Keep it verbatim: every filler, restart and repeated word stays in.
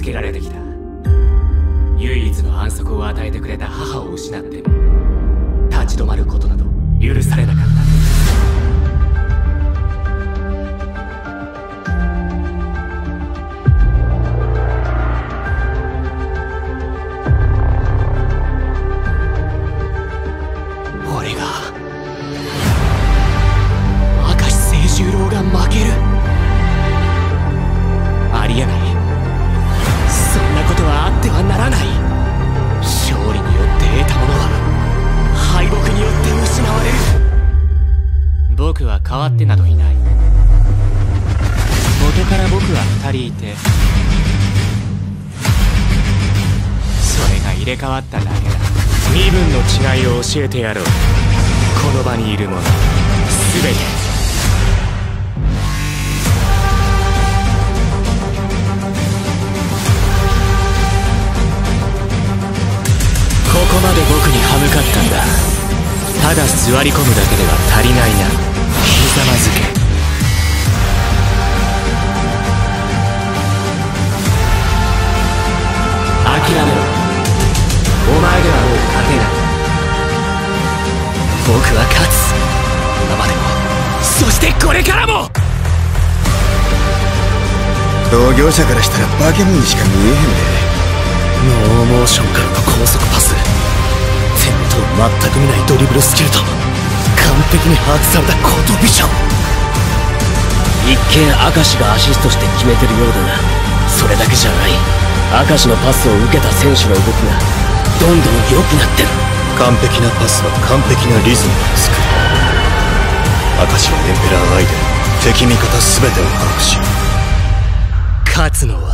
つけられてきた。唯一の反則を与えてくれた母を失っても立ち止まることなど許されなかった。俺が明石清十郎が負ける。ありえない。そんなことはあってはならない。勝利によって得たものは敗北によって失われる。僕は変わってなどいない。元から僕は二人いて、それが入れ替わっただけだ。身分の違いを教えてやろう。この場にいる者全て。ここまで僕に歯向かったんだ。ただ座り込むだけでは足りないな。ひざまずけ。諦めろ。お前ではもう勝てない。僕は勝つ。今までもそしてこれからも。 同業者からしたら化け物にしか見えへんで。 ノーモーションからの高速パス、手元を全く見ないドリブルスキルと完璧に把握されたコートビジョン。一見明石がアシストして決めてるようだが、それだけじゃない。明石のパスを受けた選手の動きがどんどん良くなってる。 完璧なパスは完璧なリズムを作る。明石はエンペラーアイで敵味方全てを把握し、 勝つのは